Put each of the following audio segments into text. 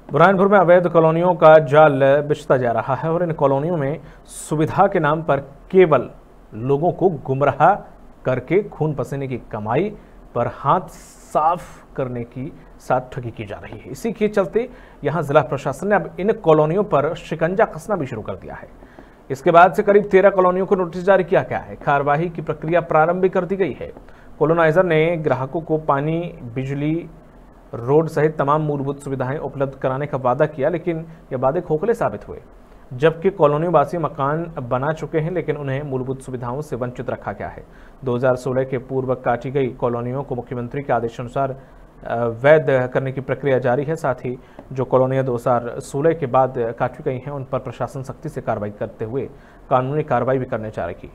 बुरहानपुर में अवैध कॉलोनियों का जाल बिछता जा रहा है और इन कॉलोनियों में सुविधा के नाम पर केवल लोगों को गुमराह करके खून पसीने की कमाई पर हाथ साफ करने की साथ ठगी की जा रही है। इसी के चलते यहां जिला प्रशासन ने अब इन कॉलोनियों पर शिकंजा कसना भी शुरू कर दिया है। इसके बाद से करीब 13 कॉलोनियों को नोटिस जारी किया गया है। कार्यवाही की प्रक्रिया प्रारंभ भी कर दी गई है। कॉलोनाइजर ने ग्राहकों को पानी, बिजली, रोड सहित तमाम मूलभूत सुविधाएं उपलब्ध कराने का वादा किया, लेकिन ये वादे खोखले साबित हुए। जबकि कॉलोनी वासी मकान बना चुके हैं, लेकिन उन्हें मूलभूत सुविधाओं से वंचित रखा गया है। 2016 के पूर्व काटी गई कॉलोनियों को मुख्यमंत्री के आदेशानुसार वैध करने की प्रक्रिया जारी है। साथ ही जो कॉलोनियां 2016 के बाद काटी गई हैं, उन पर प्रशासन सख्ती से कार्रवाई करते हुए कानूनी कार्रवाई भी करने जा रही है।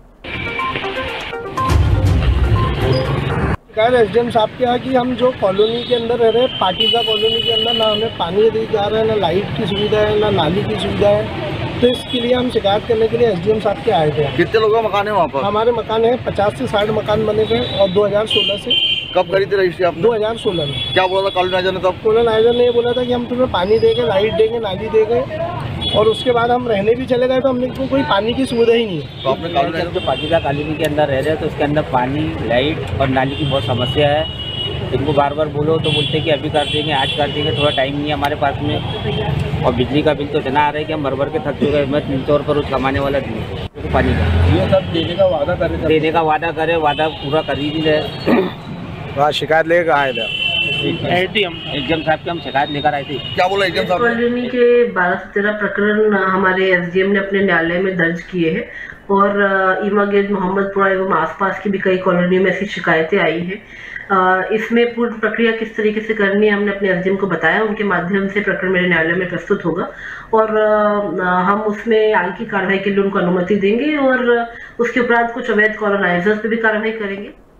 एसडीएम साहब के यहाँ कि हम जो कॉलोनी के अंदर रह रहे हैं, पाकिजा कॉलोनी के अंदर ना हमें पानी दी जा रहा है, ना लाइट की सुविधा है, ना नाली की सुविधा है। तो इसके लिए हम शिकायत करने के लिए एसडीएम साहब के आए थे। कितने लोगों का मकान है वहाँ पर? हमारे मकान है 50 से 60 मकान बने थे और 2016 से। कब करी थी रजिस्ट्री आपने? 2016 में। क्या बोला था कॉलोनाइजर ने तब? कॉलोनाइजर ने ये बोला था कि हम तुम्हें पानी देंगे, लाइट देंगे, नाली देंगे, और उसके बाद हम रहने भी चले गए तो हमने को कोई पानी की सुविधा ही नहीं है। तो आपने जो पाकिजा कॉलोनी के अंदर रह रहे हैं तो उसके अंदर पानी, लाइट और नाली की बहुत समस्या है। इनको बार बार बोलो तो बोलते हैं कि अभी कर देंगे, आज कर देंगे, थोड़ा टाइम नहीं है हमारे पास में। और बिजली का बिल तो इतना आ रहा है कि हम भर के थक चुके हैं। मैं 300 रुपये रोज कमाने वाला थी पानी का। ये सब देने का वादा करे, वादा पूरा कर ही नहीं रहे। शिकायत लेकर आए थे एसडीएम साहब के हम शिकायत लेकर आए थे। क्या बोला एसडीएम साहब? कॉलोनी के 12 से 13 प्रकरण हमारे एसडीएम ने अपने न्यायालय में दर्ज किए हैं और ईमा गेट, मोहम्मदपुरा एवं आसपास की भी कई कॉलोनियों में ऐसी शिकायतें आई हैं। इसमें पूर्ण प्रक्रिया किस तरीके से करनी है हमने अपने एसडीएम को बताया। उनके माध्यम से प्रकरण मेरे न्यायालय में प्रस्तुत होगा और हम उसमें आगे की कार्रवाई के लिए उनको अनुमति देंगे और उसके उपरांत कुछ अवैध कॉलोनाइजर्स पे भी कार्रवाई करेंगे।